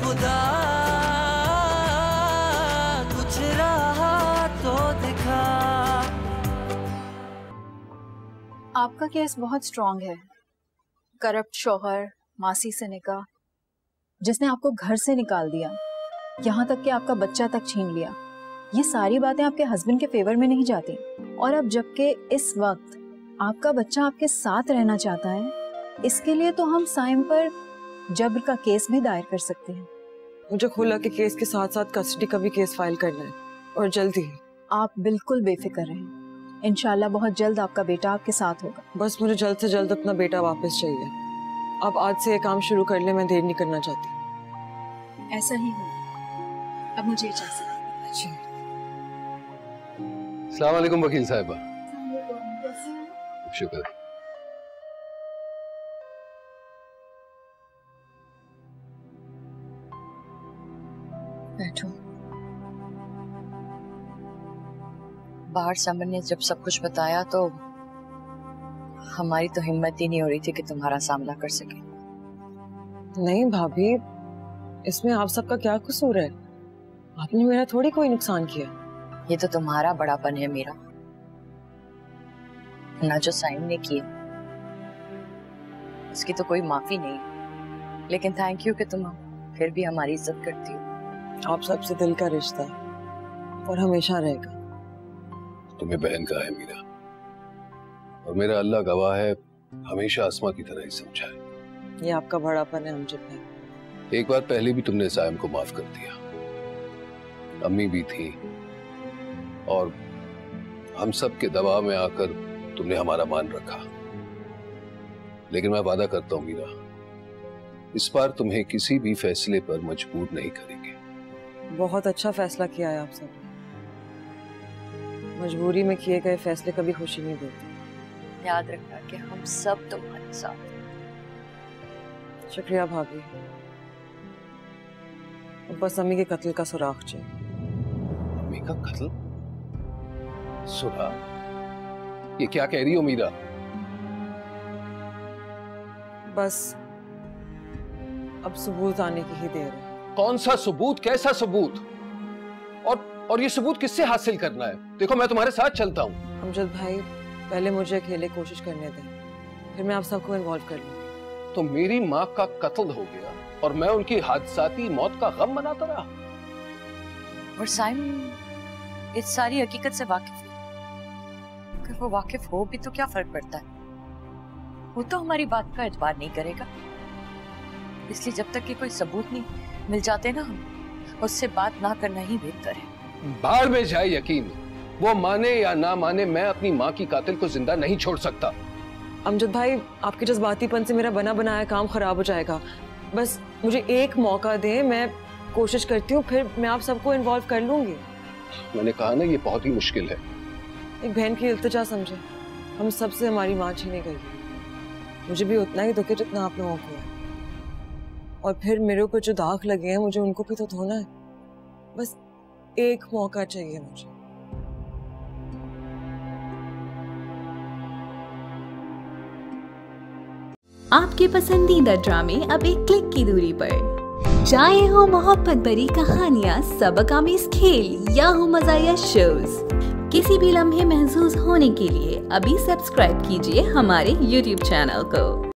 खुदा कुछ रहा तो दिखा। आपका केस बहुत स्ट्रांग है। करप्ट शौहर, मासी से निकाह, जिसने आपको घर से निकाल दिया, यहाँ तक कि आपका बच्चा तक छीन लिया। ये सारी बातें आपके हस्बैंड के फेवर में नहीं जाती। और अब जबकि इस वक्त आपका बच्चा आपके साथ रहना चाहता है, इसके लिए तो हम साइम पर जब्र का केस भी दायर कर सकते हैं। मुझे खुला के केस के साथ साथ कस्टडी का भी केस फाइल करना है, और जल्दी ही। आप बिल्कुल बेफिक्र रहें, इंशाल्लाह बहुत जल्द आपका बेटा आपके साथ होगा। बस मुझे जल्द से जल्द अपना बेटा वापस चाहिए। अब आज से ये काम शुरू कर ले, मैं देर नहीं करना चाहती। ऐसा ही होगा। अब मुझे इजाज़त। जी। अस्सलाम वालेकुम वकील साहिबा। शुक्र। बैठो। बाहर समर ने जब सब कुछ बताया तो हमारी तो हिम्मत ही नहीं हो रही थी कि तुम्हारा सामना कर सके। नहीं भाभी, इसमें आप सबका क्या कसूर है? आपने मेरा थोड़ी कोई नुकसान किया। ये तो तुम्हारा बड़ापन है मीरा, ना जो साइम ने किया उसकी तो कोई माफी नहीं। लेकिन थैंक यू कि तुम फिर भी हमारी इज्जत करती हो। आप सबसे दिल का रिश्ता है और हमेशा रहेगा। तुम्हें बहन का है मीरा, और मेरा अल्लाह गवाह है, हमेशा आसमा की तरह ही समझा है। ये आपका बड़ापन है अमजद भाई। एक बार पहले भी तुमने साइम को माफ कर दिया, अम्मी भी थी, और हम सब के दबाव में आकर तुमने हमारा मान रखा। लेकिन मैं वादा करता हूं मीरा, इस बार तुम्हें किसी भी फैसले पर मजबूर नहीं करेंगे। बहुत अच्छा फैसला किया है आप सब। मजबूरी में किए गए फैसले कभी खुशी नहीं देते। याद रखना कि हम सब तुम्हारे साथ हैं। शुक्रिया भाभी। बस अम्मी के कत्ल का सुराग चाहिए। अम्मी का कत्ल? सुराग? ये क्या कह रही हो मीरा? बस अब सबूत आने की ही देर है। कौन सा सबूत? कैसा सबूत? और ये सबूत किससे हासिल करना है? देखो मैं तुम्हारे साथ चलता हूँ। अमजद भाई, पहले मुझे अकेले कोशिश करने दें, फिर मैं आप सबको इन्वॉल्व कर लूंगी। तो मेरी माँ का कत्ल हो गया और मैं उनकी हादसाती मौत का गम मनाता रहा। और साइम इस सारी हकीकत से वाकिफ है। अगर वो वाकिफ हो भी तो क्या फर्क पड़ता है? वो तो हमारी बात का एतबार नहीं करेगा। इसलिए जब तक कि कोई सबूत नहीं मिल जाते ना, हम उससे बात ना करना ही बेहतर है। बाहर में जाए यकीन, वो माने या ना माने, मैं अपनी माँ की कातिल को जिंदा नहीं छोड़ सकता। अमजद भाई, आपके जज्बातीपन से मेरा बना बनाया काम खराब हो जाएगा। बस मुझे एक मौका दें, मैं कोशिश करती हूँ, फिर मैं आप सबको इन्वॉल्व कर लूंगी। मैंने कहा ना, ये बहुत ही मुश्किल है। एक बहन की इल्तिजा समझे, हम सबसे हमारी माँ छीनी गई। मुझे भी उतना ही दुख है जितना आप लोगों को है। और फिर मेरे ऊपर जो दाग लगे हैं, मुझे उनको भी तो धोना है। बस एक मौका चाहिए मुझे। आपके पसंदीदा ड्रामे अब एक क्लिक की दूरी पर। चाहे हो मोहब्बत भरी कहानियां, सबक आमेज खेल या हो मज़ाहिया शोज, किसी भी लम्हे महसूस होने के लिए अभी सब्सक्राइब कीजिए हमारे YouTube चैनल को।